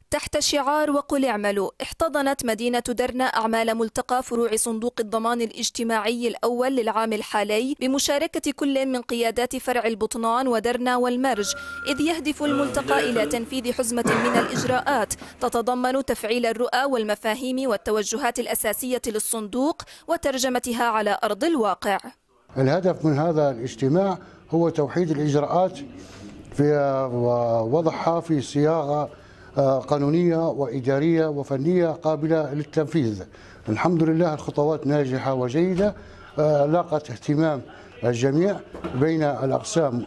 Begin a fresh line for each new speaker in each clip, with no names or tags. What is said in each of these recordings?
تحت شعار وقل اعملوا، احتضنت مدينة درنا أعمال ملتقى فروع صندوق الضمان الاجتماعي الأول للعام الحالي بمشاركة كل من قيادات فرع البطنان ودرنا والمرج، إذ يهدف الملتقى إلى تنفيذ حزمة من الإجراءات تتضمن تفعيل الرؤى والمفاهيم والتوجهات الأساسية للصندوق وترجمتها على أرض الواقع.
الهدف من هذا الاجتماع هو توحيد الإجراءات ووضعها في صياغة قانونية وإدارية وفنية قابلة للتنفيذ. الحمد لله الخطوات ناجحة وجيدة، لاقت اهتمام الجميع بين الأقسام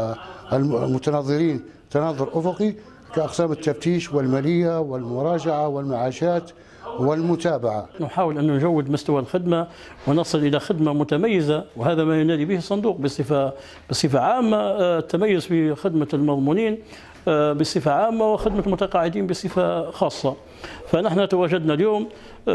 والمتناظرين تناظر أفقي كأقسام التفتيش والمالية والمراجعة والمعاشات والمتابعة.
نحاول أن نجود مستوى الخدمة ونصل إلى خدمة متميزة، وهذا ما ينادي به الصندوق بصفة عامة. التميز في خدمة المضمونين بصفة عامة وخدمة المتقاعدين بصفة خاصة. فنحن تواجدنا اليوم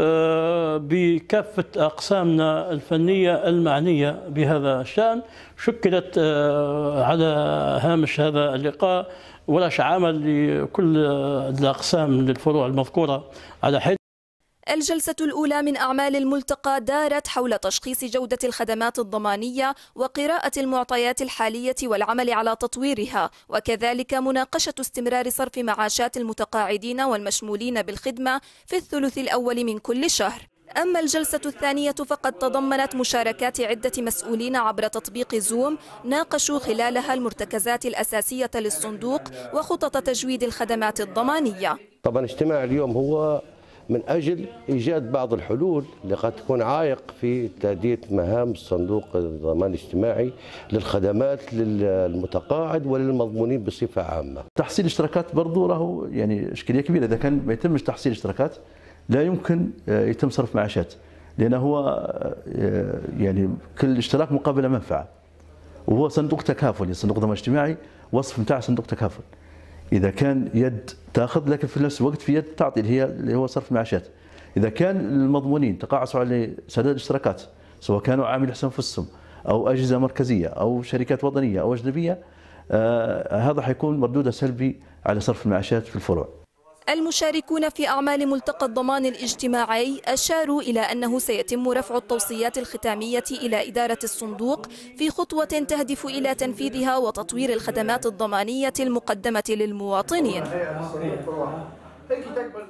بكافة أقسامنا الفنية المعنية بهذا الشأن، شكلت على هامش هذا اللقاء ورش عمل لكل الأقسام للفروع المذكورة على حد.
الجلسة الأولى من أعمال الملتقى دارت حول تشخيص جودة الخدمات الضمانية وقراءة المعطيات الحالية والعمل على تطويرها، وكذلك مناقشة استمرار صرف معاشات المتقاعدين والمشمولين بالخدمة في الثلث الأول من كل شهر. أما الجلسة الثانية فقد تضمنت مشاركات عدة مسؤولين عبر تطبيق زوم ناقشوا خلالها المرتكزات الأساسية للصندوق وخطط تجويد الخدمات الضمانية.
طبعا اجتماع اليوم هو من أجل إيجاد بعض الحلول اللي قد تكون عائق في تأدية مهام صندوق الضمان الاجتماعي للخدمات للمتقاعد وللمضمونين بصفة عامة.
تحصيل الاشتراكات برضو له يعني إشكالية كبيرة. إذا كان ما يتمش تحصيل اشتراكات لا يمكن يتم صرف معاشات، لأنه هو يعني كل اشتراك مقابل منفعة، وهو صندوق تكافل. صندوق الضمان الاجتماعي وصف متاع صندوق تكافل، إذا كان يد تأخذ لكن في نفس الوقت في يد تعطي اللي هو صرف المعاشات. إذا كان المضمونين تقاعسوا على سداد الاشتراكات سواء كانوا عامل حساب أنفسهم أو أجهزة مركزية أو شركات وطنية أو أجنبية، هذا حيكون مردوده سلبي على صرف المعاشات في الفروع.
المشاركون في أعمال ملتقى الضمان الاجتماعي أشاروا إلى أنه سيتم رفع التوصيات الختامية إلى إدارة الصندوق في خطوة تهدف إلى تنفيذها وتطوير الخدمات الضمانية المقدمة للمواطنين.